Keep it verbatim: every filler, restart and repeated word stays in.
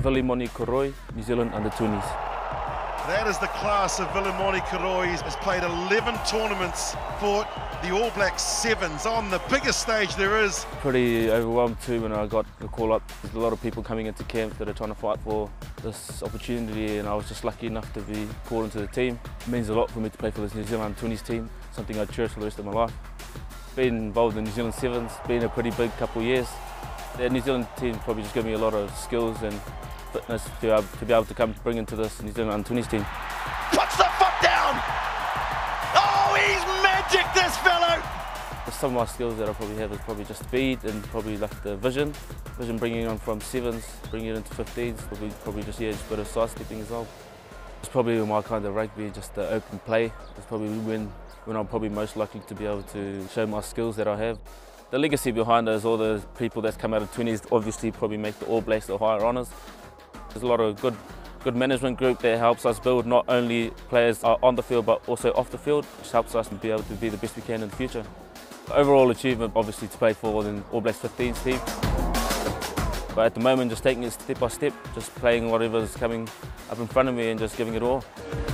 Vilimoni Koroi, New Zealand under twenties. That is the class of Vilimoni Koroi. Has played eleven tournaments for the All Blacks Sevens on the biggest stage there is. Pretty overwhelmed too when I got the call up. There's a lot of people coming into camp that are trying to fight for this opportunity, and I was just lucky enough to be called into the team. It means a lot for me to play for this New Zealand under twenties team, something I cherish for the rest of my life. Being involved in the New Zealand Sevens, been a pretty big couple of years. The New Zealand team probably just gave me a lot of skills and fitness to be able to, be able to come bring into this New Zealand under twenties team. Puts the foot down! Oh, he's magic, this fellow! Some of my skills that I probably have is probably just speed and probably like the vision. Vision bringing on from sevens, bringing it into fifteens, probably, probably just, yeah, just a bit of sidestepping as well. It's probably my kind of rugby, just the open play. It's probably when, when I'm probably most likely to be able to show my skills that I have. The legacy behind it is all the people that's come out of twenties obviously probably make the All Blacks the higher honours. There's a lot of good, good management group that helps us build not only players on the field but also off the field, which helps us be able to be the best we can in the future. Overall achievement obviously to play for the All Blacks fifteens team. But at the moment just taking it step by step, just playing whatever's coming up in front of me and just giving it all.